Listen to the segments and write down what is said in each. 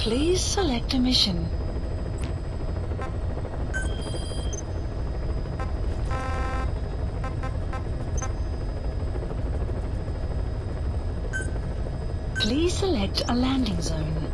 Please select a mission. Please select a landing zone.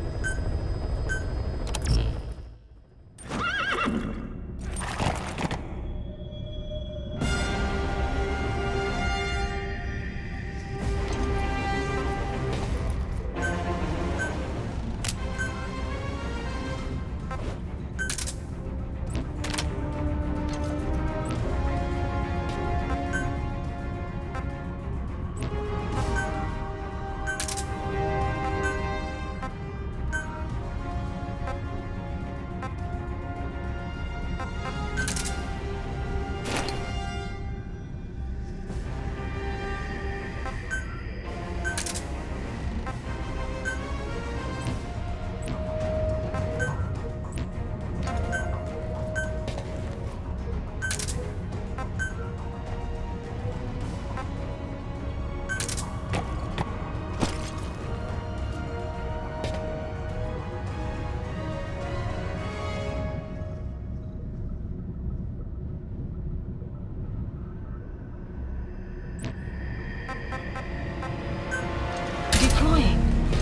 Deploying.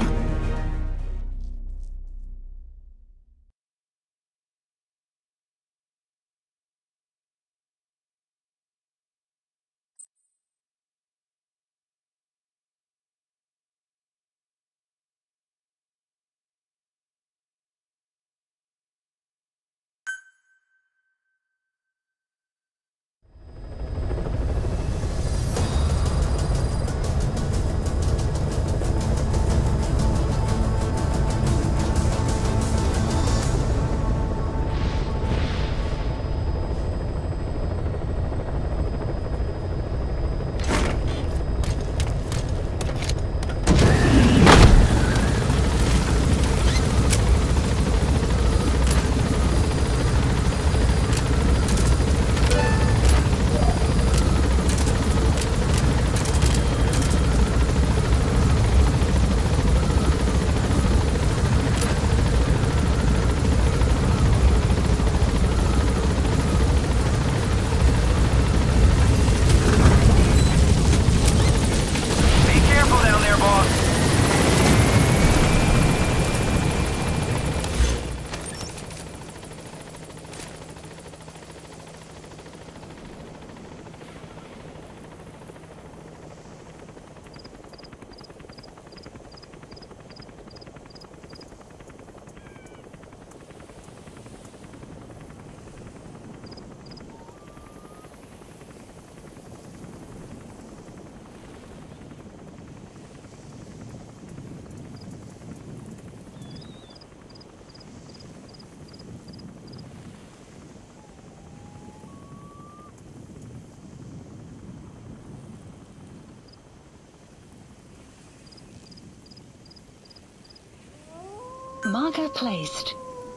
Marker placed.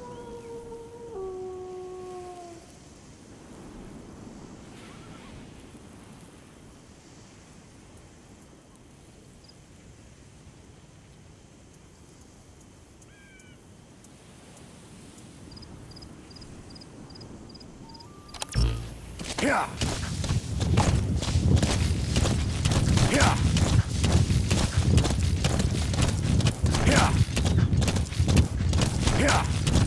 Yeah. Yeah. Yeah. Yeah.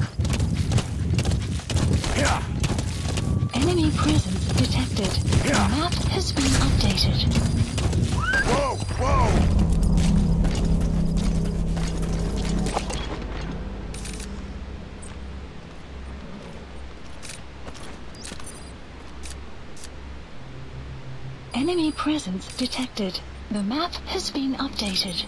Yeah. Enemy presence detected. The Yeah. map has been updated. Whoa, whoa. Enemy presence detected. The map has been updated.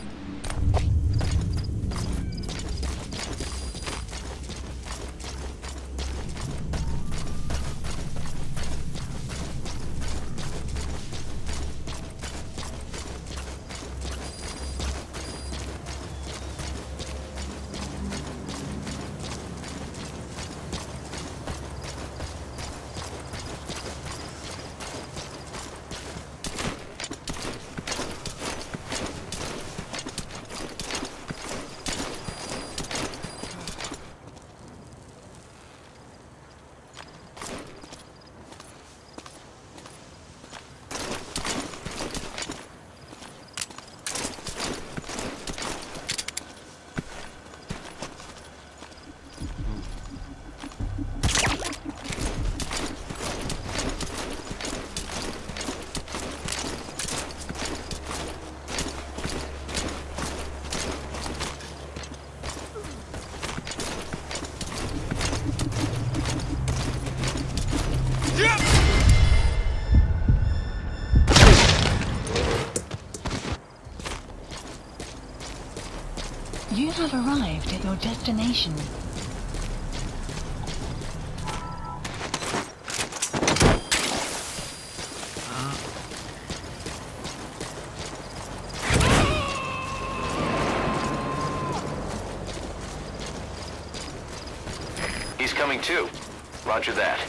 have arrived at your destination. He's coming too. Roger that.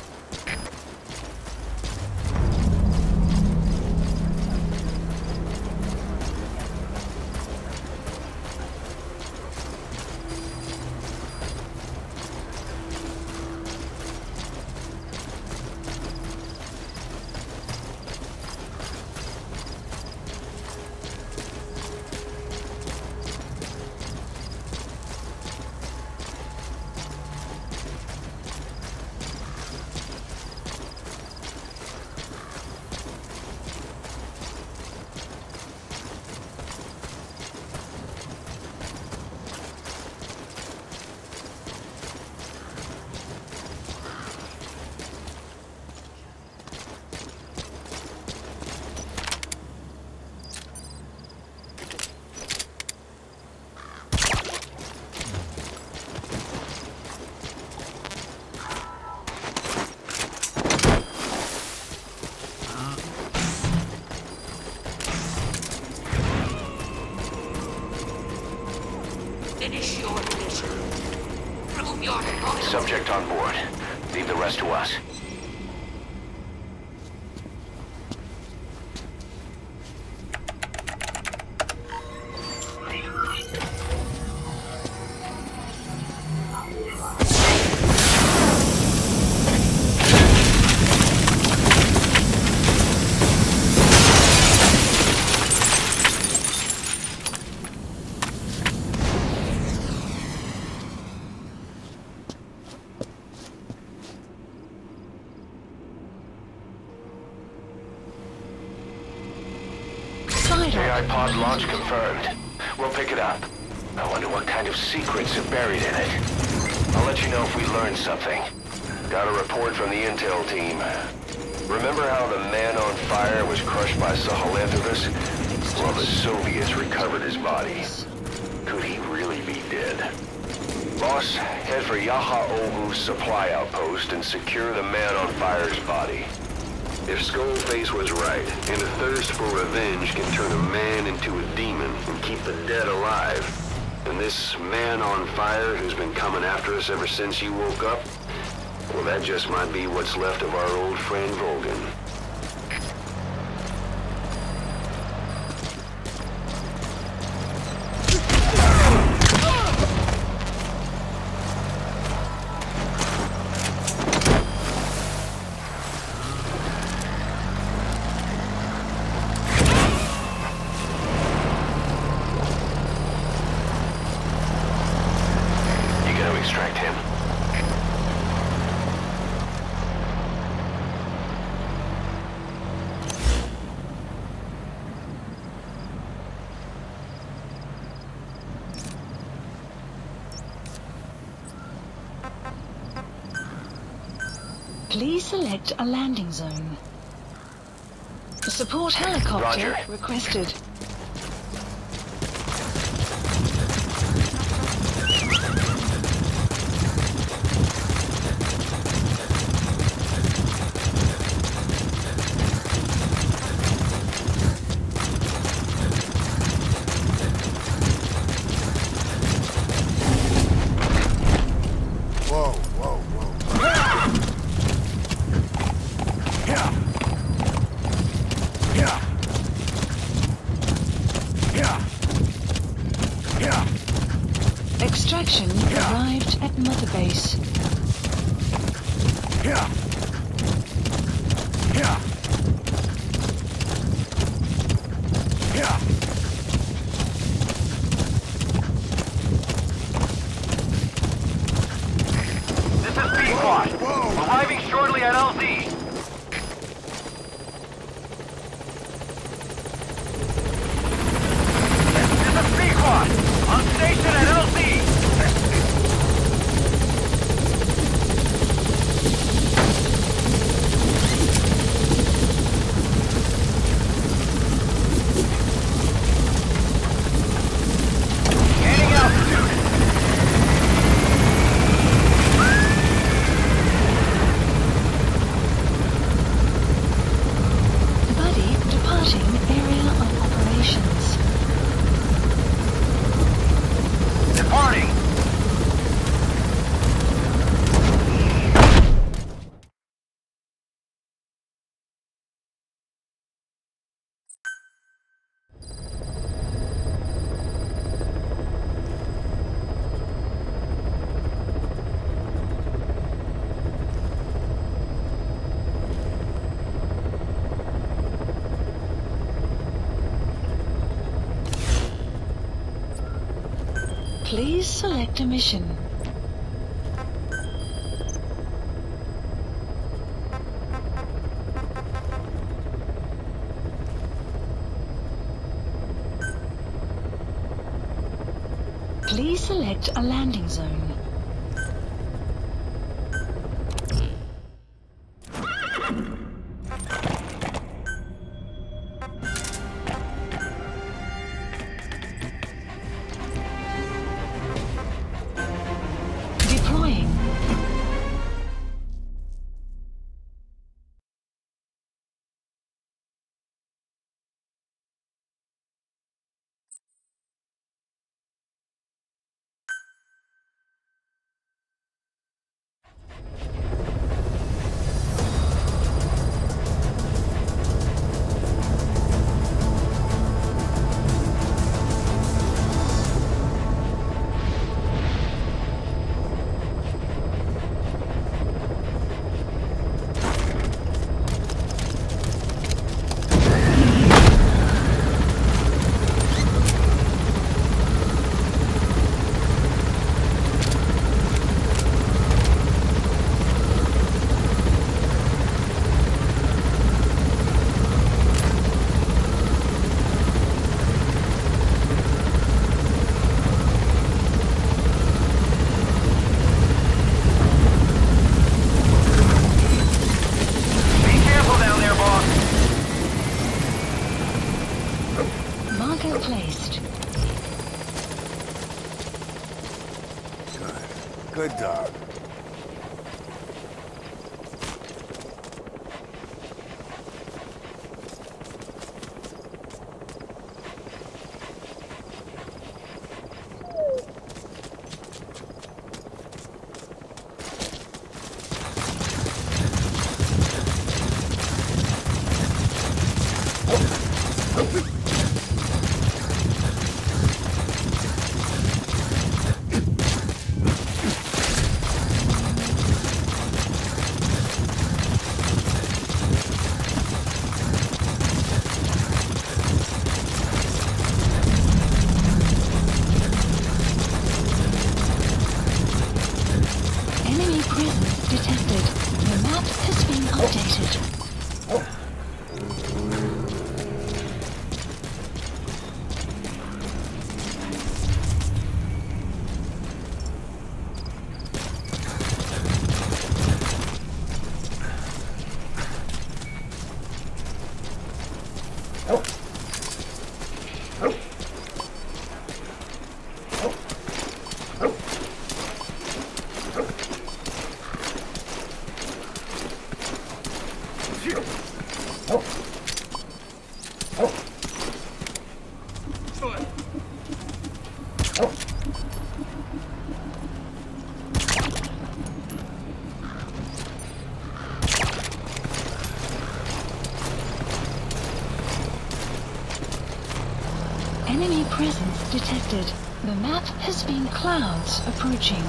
Finish your mission. Prove your loyalty. Subject on board. Leave the rest to us. AI pod launch confirmed. We'll pick it up. I wonder what kind of secrets are buried in it. I'll let you know if we learn something. Got a report from the intel team. Remember how the man on fire was crushed by Sahelanthropus? Well, the Soviets recovered his body. Could he really be dead? Boss, head for Yaha Ovu's supply outpost and secure the man on fire's body. If Skullface was right, and a thirst for revenge can turn a man into a demon and keep the dead alive, and this man on fire who's been coming after us ever since you woke up, well, that just might be what's left of our old friend Volgin. Extract him. Please select a landing zone. Support helicopter Roger. requested. Whoa, whoa, whoa. Yeah. Yeah. Yeah. Yeah. Extraction arrived at Mother Base. Yeah. Yeah. Yeah. This is B-Squad. Whoa. Arriving shortly at LZ. This is B-Squad. On station at LZ. Please select a mission. Please select a landing zone. Deploying. Marker placed. Good dog. Enemy presence detected. The map has been updated. Enemy presence detected. The map has been clouds approaching.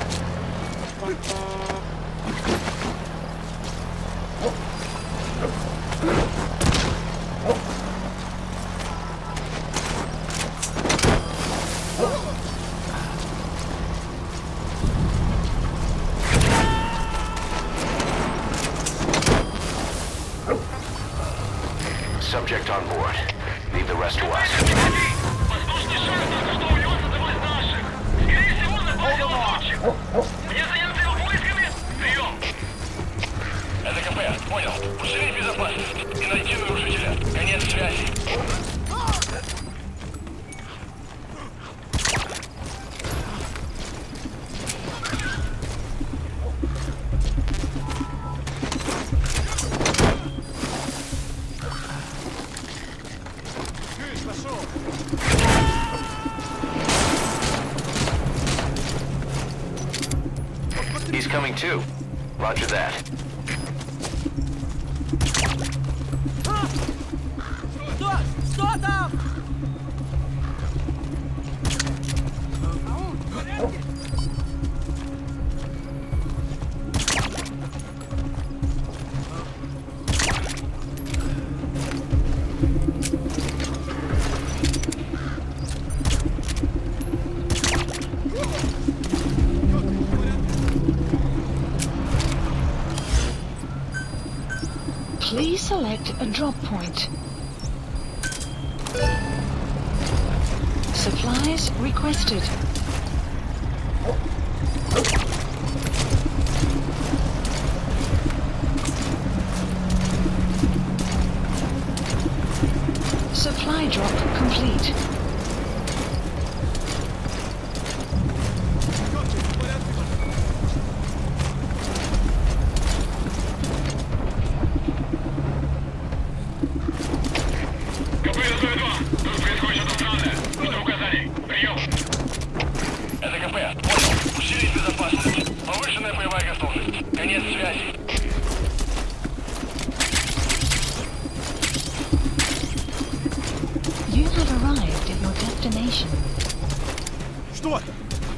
Subject on board. Leave the rest to us. Это КП, понял. Усилить безопасность и найти нарушителя. Конец связи. He's coming too. Roger that. Что там? Please select a drop point. Supplies requested. Supply drop complete. You have arrived at your destination. Что это?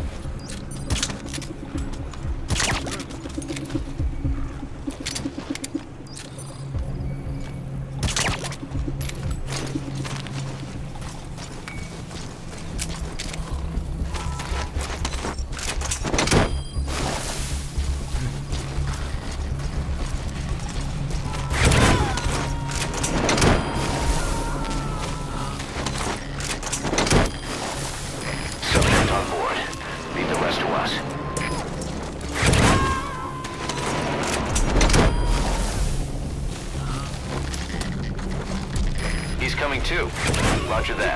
He's coming too. Roger that.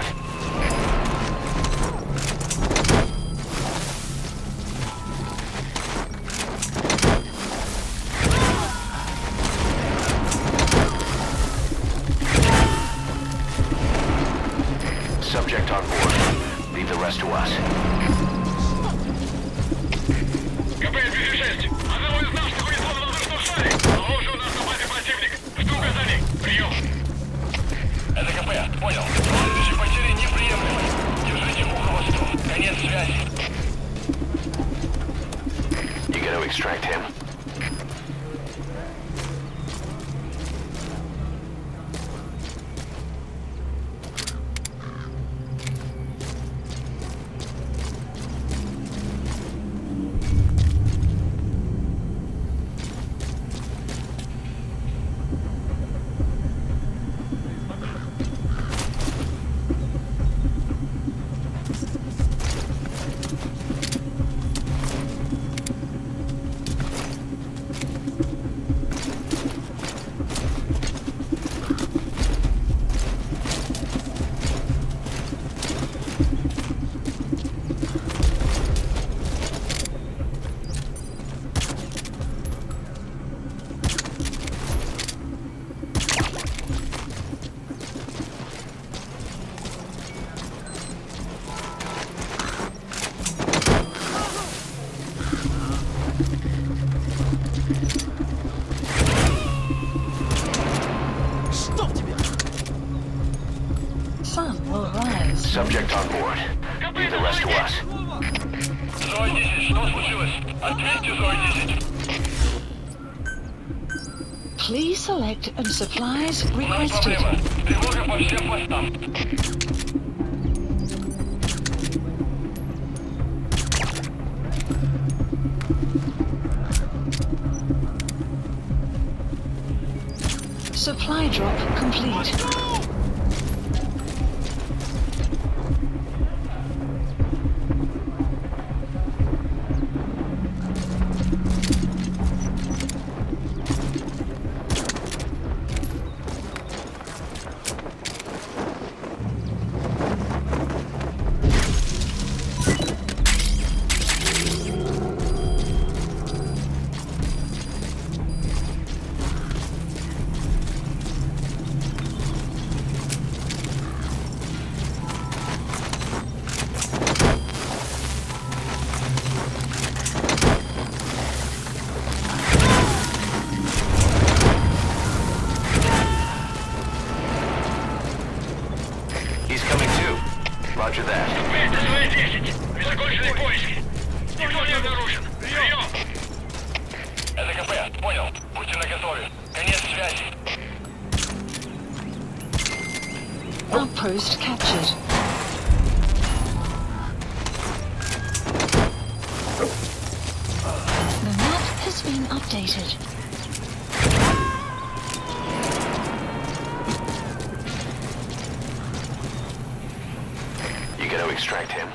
Subject on board. Leave the rest to us. КП-206. Одного из наших увезло на воздушном шаре. Лучше у нас на базе противник. Жду указаний. Прием. Это КП. Понял. Следующие потери неприемлемы. Держите ухо восток. Конец связи. You gotta extract him. Sun will rise. Subject on board. Leave the rest to us. Зои-10, что случилось? Ответьте, Зои-10. Please select and supplies У нас requested. проблема. Тревога по всем постам. Supply drop complete. He's coming too. Roger that. Зои-10. Закончили поиски. Никто не обнаружен. Прием. Это КП. Понял. Будьте наготове. Конец связи. Outpost captured. The map has been updated. gonna extract him.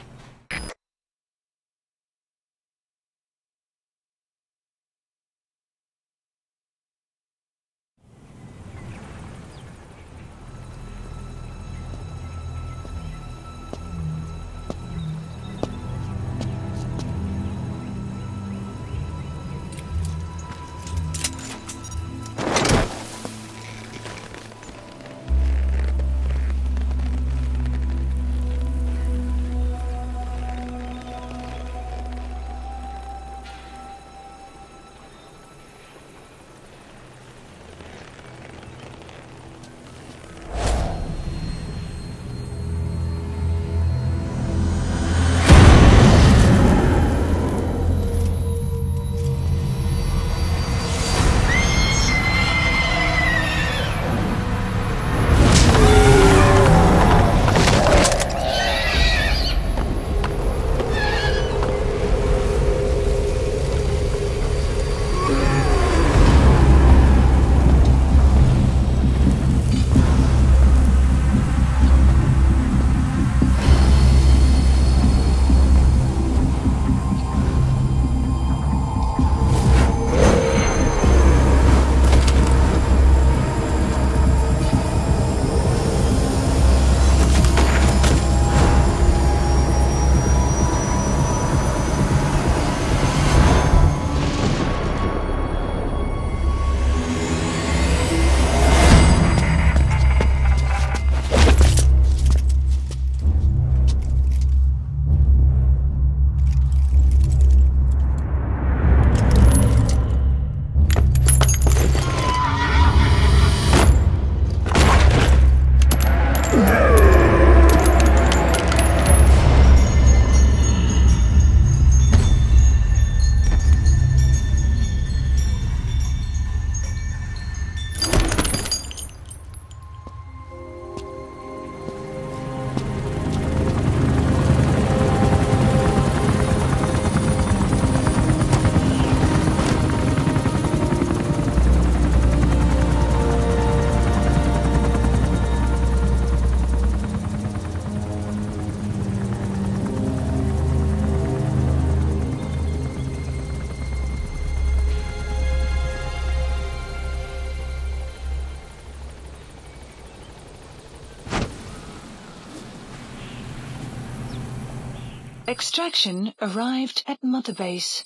Extraction arrived at Mother Base.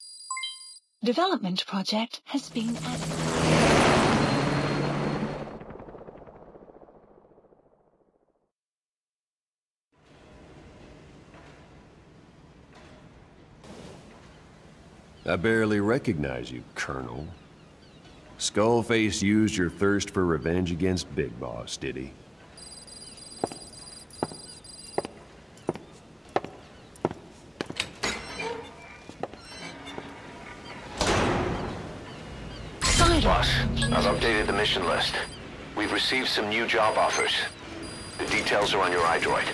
Development project has been added. I barely recognize you, Colonel. Skullface used your thirst for revenge against Big Boss, did he? Boss, I've updated the mission list. We've received some new job offers. The details are on your iDroid.